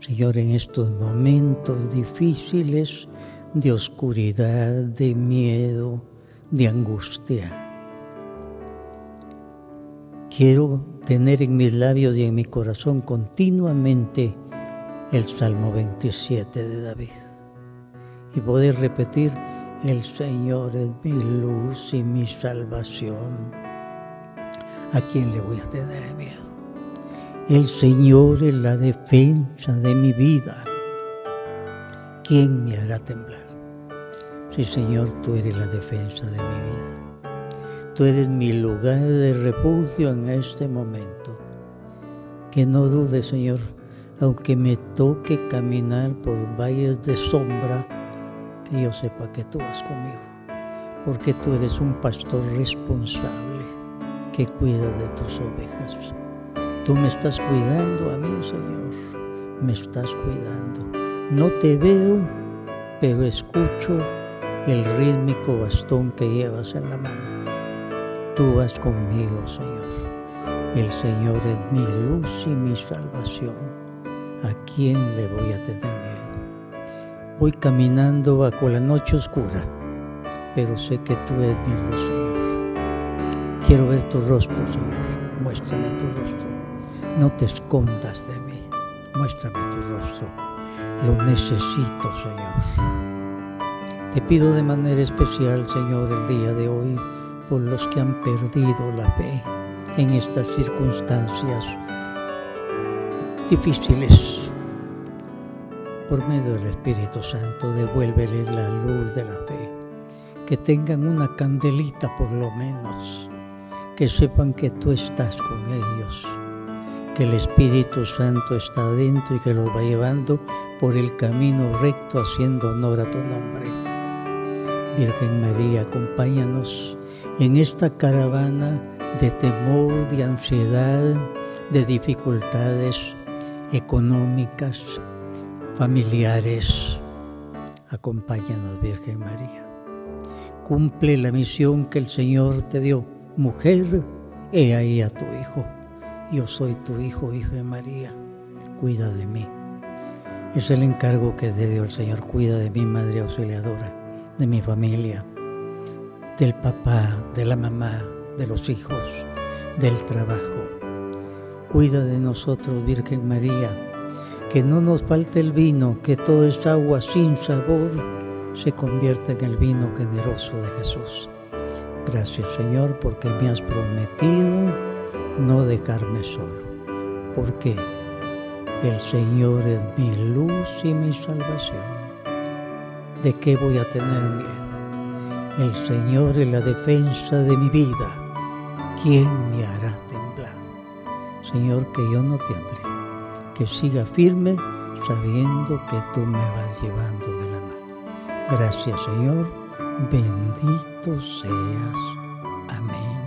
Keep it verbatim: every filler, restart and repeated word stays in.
Señor, en estos momentos difíciles de oscuridad, de miedo, de angustia, quiero tener en mis labios y en mi corazón continuamente el Salmo veintisiete de David y poder repetir: el Señor es mi luz y mi salvación. ¿A quién le voy a tener miedo? El Señor es la defensa de mi vida. ¿Quién me hará temblar? Sí, Señor, tú eres la defensa de mi vida. Tú eres mi lugar de refugio en este momento. Que no dude, Señor, aunque me toque caminar por valles de sombra, que yo sepa que tú vas conmigo, porque tú eres un pastor responsable que cuida de tus ovejas. Tú me estás cuidando a mí, Señor, me estás cuidando. No te veo, pero escucho el rítmico bastón que llevas en la mano. Tú vas conmigo, Señor. El Señor es mi luz y mi salvación. ¿A quién le voy a tener miedo? Voy caminando bajo la noche oscura, pero sé que tú eres mi luz, Señor. Quiero ver tu rostro, Señor. Muéstrame tu rostro. No te escondas de mí. Muéstrame tu rostro. Lo necesito, Señor. Te pido de manera especial, Señor, el día de hoy, por los que han perdido la fe en estas circunstancias difíciles. Por medio del Espíritu Santo, devuélveles la luz de la fe. Que tengan una candelita por lo menos. Que sepan que tú estás con ellos. Que el Espíritu Santo está dentro y que los va llevando por el camino recto, haciendo honor a tu nombre. Virgen María, acompáñanos en esta caravana de temor, de ansiedad, de dificultades económicas, familiares. Acompáñanos, Virgen María. Cumple la misión que el Señor te dio. Mujer, he ahí a tu Hijo. Yo soy tu Hijo, Hijo de María. Cuida de mí. Es el encargo que te dio el Señor. Cuida de mi Madre Auxiliadora, de mi familia, del papá, de la mamá, de los hijos, del trabajo. Cuida de nosotros, Virgen María, que no nos falte el vino, que todo es agua sin sabor se convierta en el vino generoso de Jesús. Gracias, Señor, porque me has prometido no dejarme solo, porque el Señor es mi luz y mi salvación. ¿De qué voy a tener miedo? El Señor es la defensa de mi vida. ¿Quién me hará temblar? Señor, que yo no tiemble, que siga firme sabiendo que tú me vas llevando de la mano. Gracias, Señor. Bendito seas. Amén.